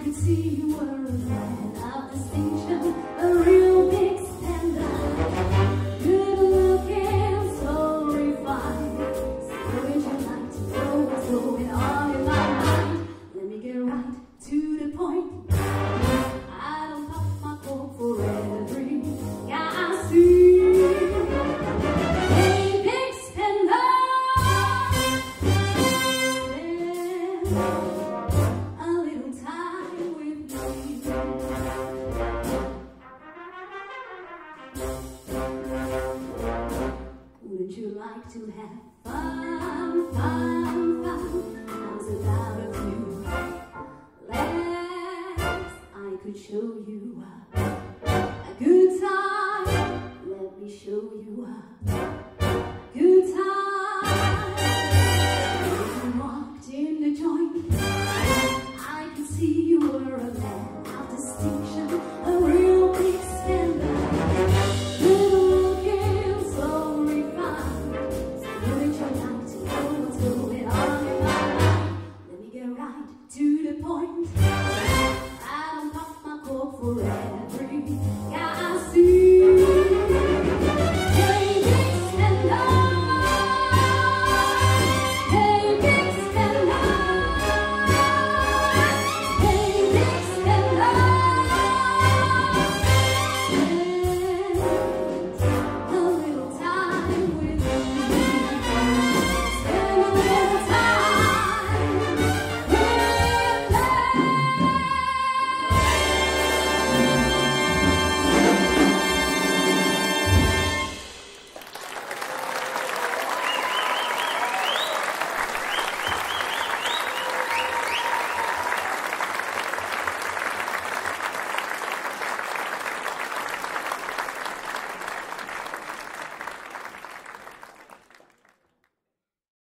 could see you were a man of distinction, a real big standard. Good looking, so refined. So would you like to know what's going on in my mind? Let me get right to the point. I don't pop my cork for every guy I see. Hey, big spender, spend a little time with me. Wouldn't you like to have fun, fun, fun? How's about a few legs? I could show you